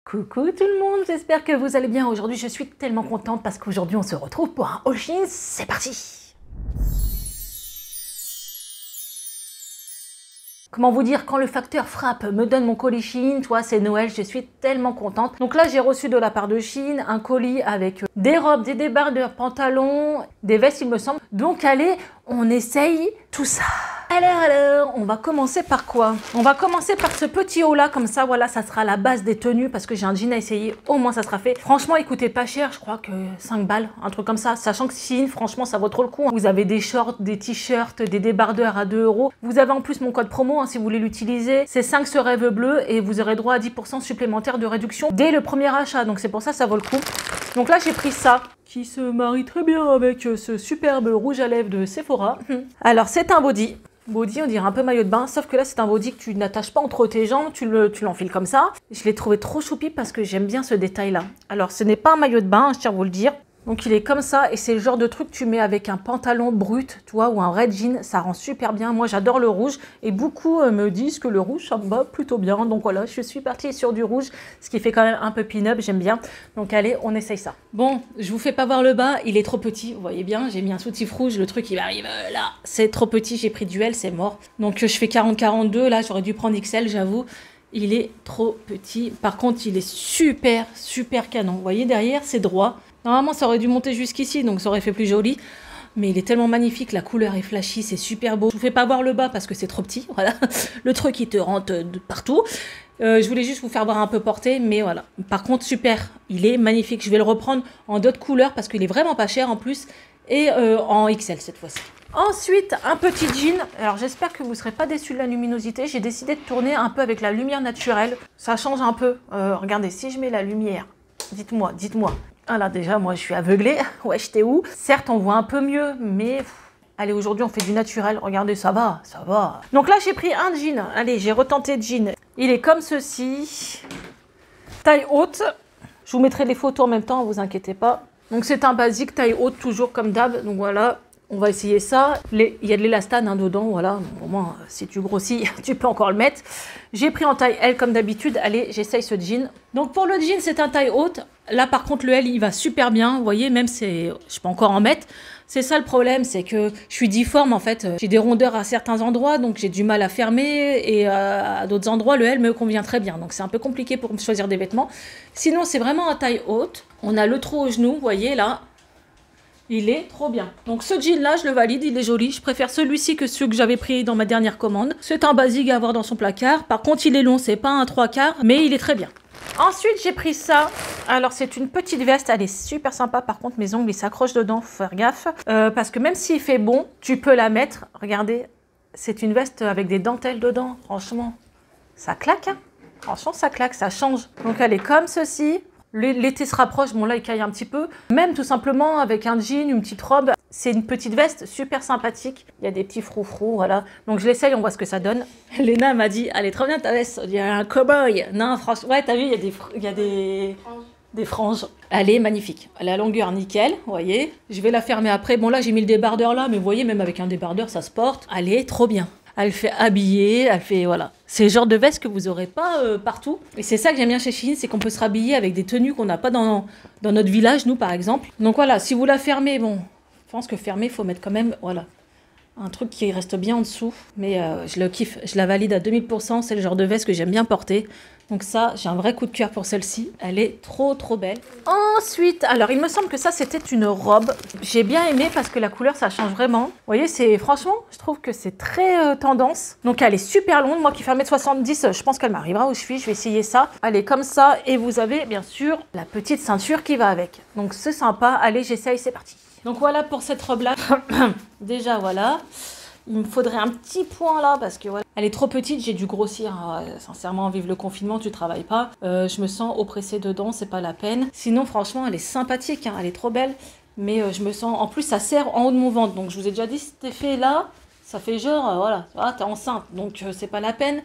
Coucou tout le monde, j'espère que vous allez bien. Aujourd'hui, je suis tellement contente parce qu'aujourd'hui, on se retrouve pour un haul Shein. C'est parti! Comment vous dire, quand le facteur frappe me donne mon colis Shein, tu vois, c'est Noël, je suis tellement contente. Donc là, j'ai reçu de la part de Shein un colis avec des robes, des débardeurs, pantalons, des vestes, il me semble. Donc allez, on essaye tout ça. Alors, on va commencer par quoi? On va commencer par ce petit haut là, comme ça, voilà, ça sera la base des tenues parce que j'ai un jean à essayer, au moins ça sera fait. Franchement, il coûtait pas cher, je crois que 5 balles, un truc comme ça, sachant que Shein, franchement, ça vaut trop le coup. Vous avez des shorts, des t-shirts, des débardeurs à 2 €. Vous avez en plus mon code promo, si vous voulez l'utiliser. C'est 5 ce rêve bleu et vous aurez droit à 10% supplémentaire de réduction dès le premier achat, donc c'est pour ça, ça vaut le coup. Donc là, j'ai pris ça, qui se marie très bien avec ce superbe rouge à lèvres de Sephora. Alors, c'est un body. Body, on dirait un peu maillot de bain, sauf que là, c'est un body que tu n'attaches pas entre tes jambes, tu l'enfiles comme ça. Je l'ai trouvé trop choupi parce que j'aime bien ce détail-là. Alors, ce n'est pas un maillot de bain, je tiens à vous le dire. Donc, il est comme ça et c'est le genre de truc que tu mets avec un pantalon brut, tu vois, ou un red jean, ça rend super bien. Moi, j'adore le rouge et beaucoup me disent que le rouge, ça me va plutôt bien. Donc voilà, je suis partie sur du rouge, ce qui fait quand même un peu pin-up, j'aime bien. Donc allez, on essaye ça. Bon, je vous fais pas voir le bas, il est trop petit, vous voyez bien, j'ai mis un soutif rouge, le truc il arrive là, c'est trop petit, j'ai pris du L, c'est mort. Donc je fais 40-42, là j'aurais dû prendre XL, j'avoue. Il est trop petit, par contre il est super canon. Vous voyez derrière, c'est droit. Normalement, ça aurait dû monter jusqu'ici, donc ça aurait fait plus joli. Mais il est tellement magnifique, la couleur est flashy, c'est super beau. Je vous fais pas voir le bas parce que c'est trop petit, voilà. Le truc, il te rentre de partout. Je voulais juste vous faire voir un peu porté, mais voilà. Par contre, super, il est magnifique. Je vais le reprendre en d'autres couleurs parce qu'il est vraiment pas cher en plus. Et en XL cette fois-ci. Ensuite, un petit jean. Alors, j'espère que vous ne serez pas déçus de la luminosité. J'ai décidé de tourner un peu avec la lumière naturelle. Ça change un peu. Regardez, si je mets la lumière, dites-moi. Ah là, déjà, moi, je suis aveuglée. Ouais, j'étais où? Certes, on voit un peu mieux, mais... Allez, aujourd'hui, on fait du naturel. Regardez, ça va. Donc là, j'ai pris un jean. Allez, j'ai retenté jean. Il est comme ceci. Taille haute. Je vous mettrai les photos en même temps, vous inquiétez pas. Donc, c'est un basique, taille haute, toujours comme d'hab. Donc, voilà. On va essayer ça. Il y a de l'élastane dedans, voilà. Au moins, si tu grossis, tu peux encore le mettre. J'ai pris en taille L comme d'habitude. Allez, j'essaye ce jean. Donc pour le jean, c'est un taille haute. Là, par contre, le L, il va super bien. Vous voyez, même je peux encore en mettre. C'est ça le problème, c'est que je suis difforme en fait. J'ai des rondeurs à certains endroits, donc j'ai du mal à fermer. Et à d'autres endroits, le L me convient très bien. Donc c'est un peu compliqué pour me choisir des vêtements. Sinon, c'est vraiment un taille haute. On a le trou au genou, vous voyez là. Il est trop bien. Donc ce jean là, je le valide, il est joli. Je préfère celui-ci que ceux que j'avais pris dans ma dernière commande. C'est un basique à avoir dans son placard. Par contre, il est long, c'est pas un 3/4, mais il est très bien. Ensuite, j'ai pris ça. Alors, c'est une petite veste. Elle est super sympa. Par contre, mes ongles, ils s'accrochent dedans. Faut faire gaffe. Parce que même s'il fait bon, tu peux la mettre. Regardez, c'est une veste avec des dentelles dedans. Franchement, ça claque. Hein. Franchement, ça claque, ça change. Donc, elle est comme ceci. L'été se rapproche, bon là il caille un petit peu. Même tout simplement avec un jean, une petite robe. C'est une petite veste super sympathique. Il y a des petits froufrous, voilà. Donc je l'essaye, on voit ce que ça donne. Léna m'a dit, elle est trop bien ta veste, il y a un cow-boy. Non, franchement, ouais t'as vu, il y a des franges. Elle est magnifique. Elle a la longueur nickel, vous voyez. Je vais la fermer après. Bon là j'ai mis le débardeur là, mais vous voyez, même avec un débardeur ça se porte. Elle est trop bien. Elle fait habiller, elle fait, voilà. C'est le genre de veste que vous n'aurez pas partout. Et c'est ça que j'aime bien chez Shein, c'est qu'on peut se rhabiller avec des tenues qu'on n'a pas dans notre village, nous, par exemple. Donc voilà, si vous la fermez, bon, je pense que fermer, il faut mettre quand même, voilà, un truc qui reste bien en dessous. Mais je le kiffe, je la valide à 2000%, c'est le genre de veste que j'aime bien porter. Donc ça, j'ai un vrai coup de cœur pour celle-ci. Elle est trop belle. Ensuite, alors il me semble que ça c'était une robe. J'ai bien aimé parce que la couleur ça change vraiment. Vous voyez, franchement, je trouve que c'est très tendance. Donc elle est super longue. Moi qui fais 1m70, je pense qu'elle m'arrivera aux chevilles. Je vais essayer ça. Elle est comme ça et vous avez bien sûr la petite ceinture qui va avec. Donc c'est sympa. Allez, j'essaye, c'est parti. Donc voilà pour cette robe-là. Déjà voilà. Il me faudrait un petit point là parce que voilà, elle est trop petite, j'ai dû grossir. Sincèrement, vive le confinement, tu travailles pas. Je me sens oppressée dedans, c'est pas la peine. Sinon, franchement, elle est sympathique, hein, elle est trop belle. Mais je me sens... En plus, ça serre en haut de mon ventre. Donc, je vous ai déjà dit, cet effet-là, ça fait genre, voilà, t'es enceinte. Donc, c'est pas la peine.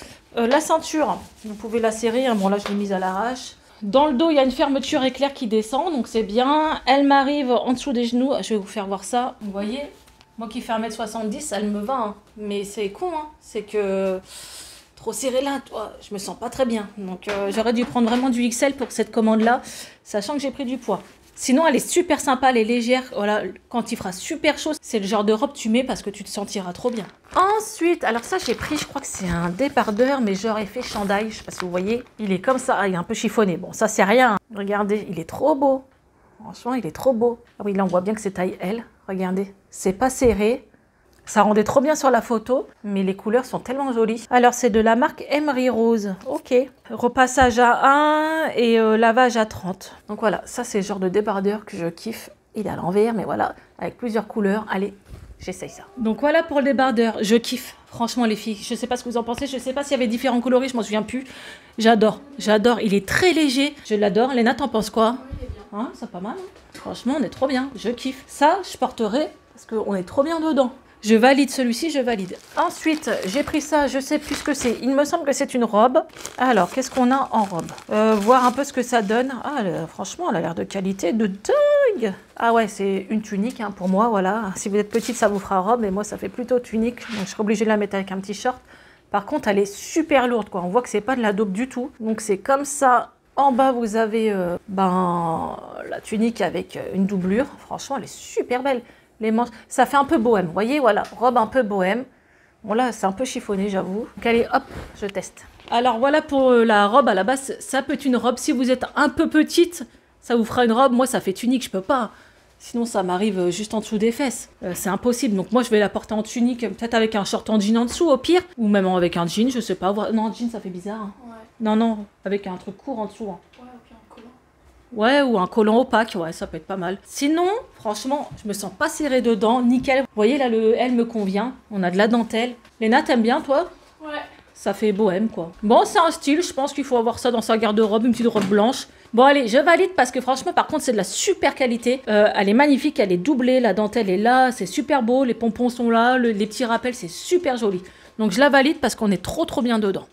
La ceinture, vous pouvez la serrer. Hein, bon, là, je l'ai mise à l'arrache. Dans le dos, il y a une fermeture éclair qui descend, donc c'est bien. Elle m'arrive en dessous des genoux. Je vais vous faire voir ça. Vous voyez ? Moi qui fais 1m70, elle me va, hein. Mais c'est con, hein. C'est que trop serré là, toi. Je me sens pas très bien. Donc j'aurais dû prendre vraiment du XL pour cette commande-là, sachant que j'ai pris du poids. Sinon, elle est super sympa, elle est légère. Voilà, quand il fera super chaud, c'est le genre de robe que tu mets parce que tu te sentiras trop bien. Ensuite, alors ça, j'ai pris, je crois que c'est un débardeur, mais genre effet chandail. Je sais pas si vous voyez, il est comme ça, il est un peu chiffonné. Bon, ça, c'est rien. Regardez, il est trop beau. Franchement, il est trop beau. Ah oui, là, on voit bien que c'est taille L. Regardez, c'est pas serré. Ça rendait trop bien sur la photo, mais les couleurs sont tellement jolies. Alors, c'est de la marque Emery Rose. Ok. Repassage à 1 et lavage à 30. Donc voilà, ça, c'est le genre de débardeur que je kiffe. Il est à l'envers, mais voilà, avec plusieurs couleurs. Allez, j'essaye ça. Donc voilà pour le débardeur. Je kiffe. Franchement, les filles, je sais pas ce que vous en pensez. Je sais pas s'il y avait différents coloris, je m'en souviens plus. J'adore, j'adore. Il est très léger. Je l'adore. Léna, t'en penses quoi? Hein, c'est pas mal. Hein, franchement, on est trop bien. Je kiffe. Ça, je porterai parce qu'on est trop bien dedans. Je valide celui-ci, je valide. Ensuite, j'ai pris ça, je sais plus ce que c'est. Il me semble que c'est une robe. Alors, qu'est-ce qu'on a en robe? Voir un peu ce que ça donne. Ah, franchement, elle a l'air de qualité de dingue. Ah ouais, c'est une tunique hein, pour moi, voilà. Si vous êtes petite, ça vous fera robe. Et moi, ça fait plutôt tunique. Donc, je serai obligée de la mettre avec un petit short. Par contre, elle est super lourde, quoi. On voit que c'est pas de la dope du tout. Donc, c'est comme ça. En bas, vous avez la tunique avec une doublure. Franchement, elle est super belle. Les manches, ça fait un peu bohème, vous voyez, voilà, robe un peu bohème. Bon là, c'est un peu chiffonné, j'avoue. Donc allez, hop, je teste. Alors voilà pour la robe, à la base, ça peut être une robe. Si vous êtes un peu petite, ça vous fera une robe. Moi, ça fait tunique, je peux pas. Sinon, ça m'arrive juste en dessous des fesses. C'est impossible. Donc moi, je vais la porter en tunique, peut-être avec un short en jean en dessous, au pire. Ou même avec un jean, je sais pas. Non, en jean, ça fait bizarre. Hein. Ouais. Non, non, avec un truc court en dessous. Hein. Ouais, ok, un collant. Ouais, ou un collant opaque, ouais, ça peut être pas mal. Sinon, franchement, je me sens pas serrée dedans, nickel. Vous voyez, là, le L me convient. On a de la dentelle. Léna, t'aimes bien, toi? Ouais. Ça fait bohème, quoi. Bon, c'est un style, je pense qu'il faut avoir ça dans sa garde-robe, une petite robe blanche. Bon, allez, je valide parce que franchement, par contre, c'est de la super qualité. Elle est magnifique, elle est doublée, la dentelle est là, c'est super beau, les pompons sont là, les petits rappels, c'est super joli. Donc, je la valide parce qu'on est trop, trop bien dedans.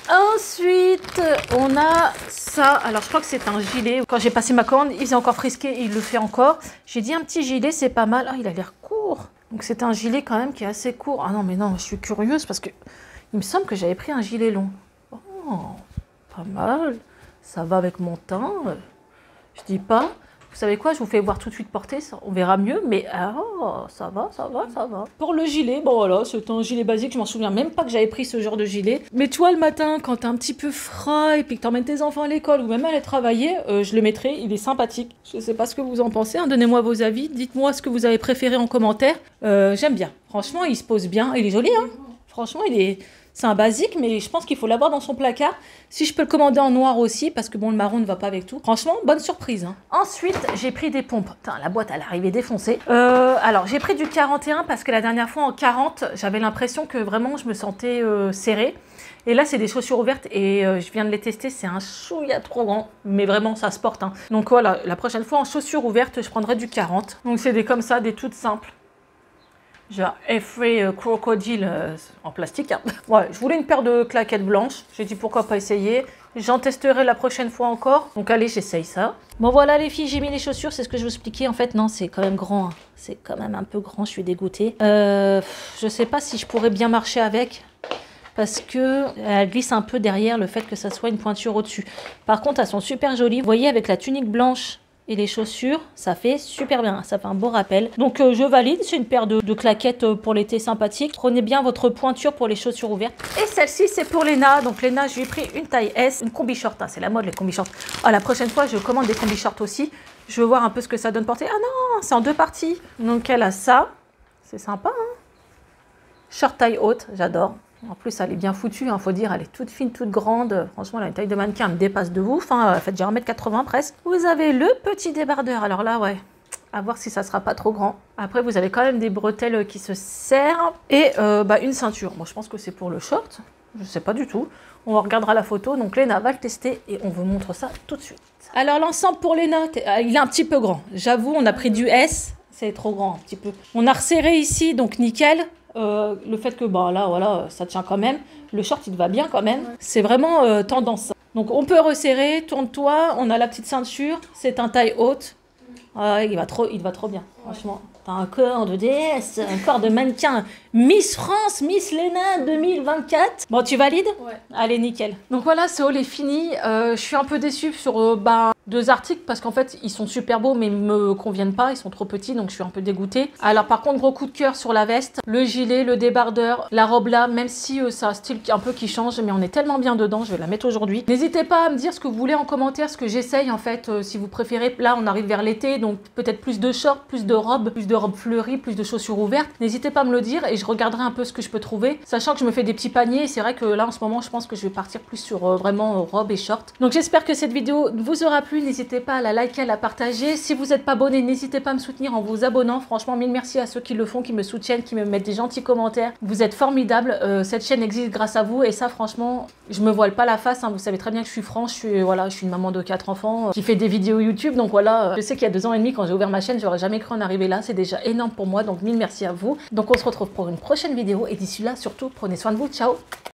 Ensuite, on a ça. Alors, je crois que c'est un gilet. Quand j'ai passé ma commande, il est encore frisqué et il le fait encore. J'ai dit un petit gilet, c'est pas mal. Ah, il a l'air court. Donc, c'est un gilet quand même qui est assez court. Ah non, mais non, je suis curieuse parce que il me semble que j'avais pris un gilet long. Oh, pas mal. Ça va avec mon teint. Je dis pas. Vous savez quoi, je vous fais voir tout de suite porter, on verra mieux, mais oh, ça va, ça va, ça va. Pour le gilet, bon voilà, c'est un gilet basique, je m'en souviens même pas que j'avais pris ce genre de gilet. Mais toi, le matin, quand t'es un petit peu frais et puis que t'emmènes tes enfants à l'école ou même à aller travailler, je le mettrai, il est sympathique. Je sais pas ce que vous en pensez, hein. Donnez-moi vos avis, dites-moi ce que vous avez préféré en commentaire. J'aime bien, franchement, il se pose bien, il est joli, hein. Franchement, c'est un basique, mais je pense qu'il faut l'avoir dans son placard. Si je peux le commander en noir aussi, parce que bon, le marron ne va pas avec tout. Franchement, bonne surprise. Hein. Ensuite, j'ai pris des pompes. Putain, la boîte, elle est arrivée défoncée. Alors, j'ai pris du 41 parce que la dernière fois, en 40, j'avais l'impression que vraiment, je me sentais serrée. Et là, c'est des chaussures ouvertes et je viens de les tester. C'est un chouïa trop grand, mais vraiment, ça se porte. Hein. Donc voilà, la prochaine fois, en chaussures ouvertes, je prendrai du 40. Donc, c'est des comme ça, des toutes simples. Genre Effray Crocodile en plastique. Hein. Ouais, je voulais une paire de claquettes blanches. J'ai dit pourquoi pas essayer. J'en testerai la prochaine fois encore. Donc allez, j'essaye ça. Bon voilà les filles, j'ai mis les chaussures. C'est ce que je vous expliquais. En fait, non, c'est quand même grand. Hein. C'est quand même un peu grand. Je suis dégoûtée. Je sais pas si je pourrais bien marcher avec. Parce que elle glisse un peu derrière le fait que ça soit une pointure au-dessus. Par contre, elles sont super jolies. Vous voyez, avec la tunique blanche et les chaussures, ça fait super bien, ça fait un beau rappel. Donc je valide, c'est une paire de claquettes pour l'été sympathique. Prenez bien votre pointure pour les chaussures ouvertes. Et celle-ci, c'est pour Léna. Donc Léna, je lui ai pris une taille S, une combi short. Hein, c'est la mode, les combi shorts. Ah, la prochaine fois, je commande des combi shorts aussi. Je veux voir un peu ce que ça donne porter. Ah non, c'est en 2 parties. Donc elle a ça. C'est sympa, hein. Short taille haute, j'adore. En plus, elle est bien foutue, hein, faut dire, elle est toute fine, toute grande. Franchement, elle a une taille de mannequin, elle me dépasse de ouf. Hein. Elle fait déjà 1m80 presque. Vous avez le petit débardeur. Alors là, ouais, à voir si ça sera pas trop grand. Après, vous avez quand même des bretelles qui se serrent. Et une ceinture. Moi, je pense que c'est pour le short. Je sais pas du tout. On regardera la photo. Donc, Léna va le tester et on vous montre ça tout de suite. Alors, l'ensemble pour Léna, il est un petit peu grand. J'avoue, on a pris du S. C'est trop grand, un petit peu. On a resserré ici, donc nickel. Le fait que là voilà ça tient quand même, le short il te va bien quand même, c'est vraiment tendance. Donc on peut resserrer, tourne-toi, on a la petite ceinture, c'est un taille haute, il va trop bien franchement. T'as un corps de déesse, un corps de mannequin. Miss France, Miss Léna 2024. Bon, tu valides? Ouais. Allez, nickel. Donc voilà, ce haul est fini. Je suis un peu déçue sur 2 articles parce qu'en fait, ils sont super beaux, mais ils me conviennent pas. Ils sont trop petits, donc je suis un peu dégoûtée. Alors par contre, gros coup de cœur sur la veste, le gilet, le débardeur, la robe là, même si c'est un style un peu qui change, mais on est tellement bien dedans, je vais la mettre aujourd'hui. N'hésitez pas à me dire ce que vous voulez en commentaire, ce que j'essaye en fait, si vous préférez. Là, on arrive vers l'été, donc peut-être plus de shorts, plus de robes fleuries, plus de chaussures ouvertes. N'hésitez pas à me le dire et je regarderai un peu ce que je peux trouver, sachant que je me fais des petits paniers. C'est vrai que là, en ce moment, je pense que je vais partir plus sur vraiment robes et shorts. Donc j'espère que cette vidéo vous aura plu. N'hésitez pas à la liker, à la partager. Si vous n'êtes pas abonné, n'hésitez pas à me soutenir en vous abonnant. Franchement, mille merci à ceux qui le font, qui me soutiennent, qui me mettent des gentils commentaires. Vous êtes formidables. Cette chaîne existe grâce à vous et ça, franchement, je me voile pas la face. Hein. Vous savez très bien que je suis franche. Je suis une maman de 4 enfants qui fait des vidéos YouTube. Donc voilà, je sais qu'il y a 2 ans et demi, quand j'ai ouvert ma chaîne, j'aurais jamais cru en arriver là. C'est déjà énorme pour moi. Donc mille merci à vous. Donc on se retrouve pour une prochaine vidéo et d'ici là, surtout, prenez soin de vous. Ciao!